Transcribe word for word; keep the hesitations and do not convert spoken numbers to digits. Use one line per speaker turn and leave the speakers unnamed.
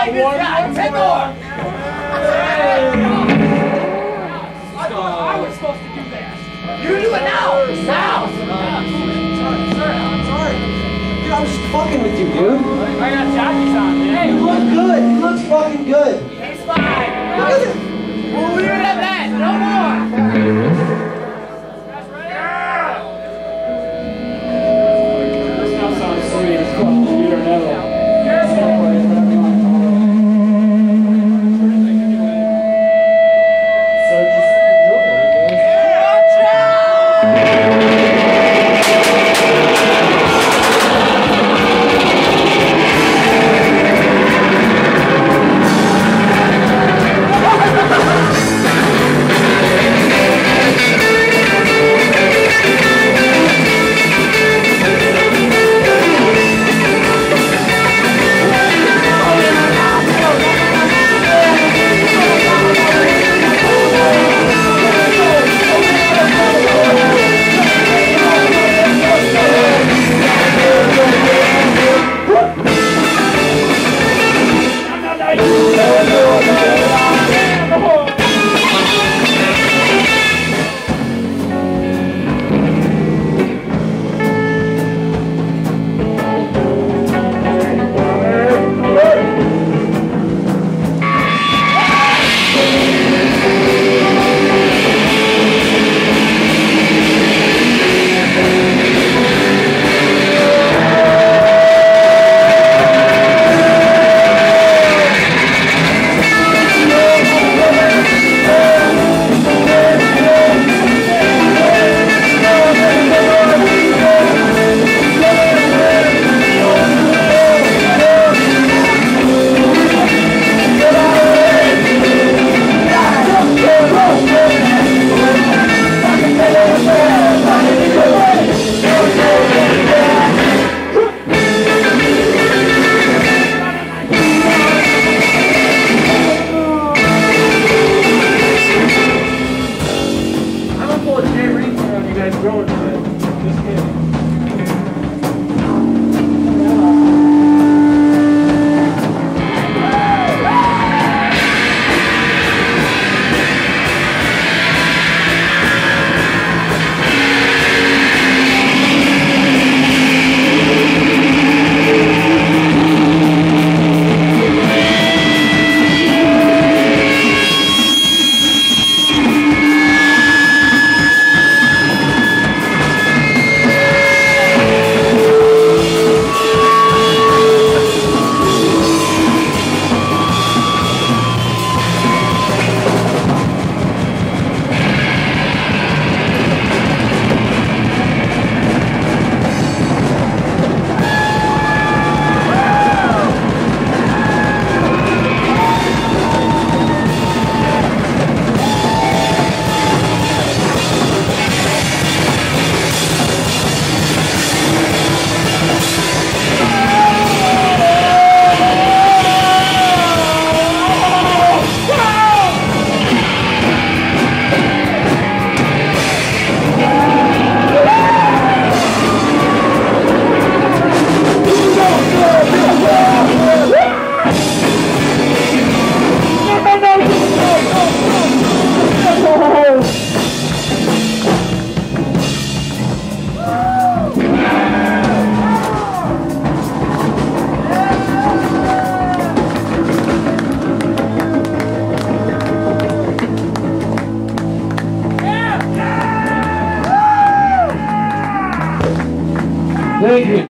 I just got ten more.
I was supposed to do that.
You do it now. Now.
Sorry, sorry, I'm sorry.
Dude, I was just fucking with you, dude.
I got jockeys on, man.
Hey, you look good. You look fucking good.
He's fine.
Look at it.
We'll leave it at that. No more.
Guys ready? This now sounds sweet. It's called Peter Neville.
Thank you.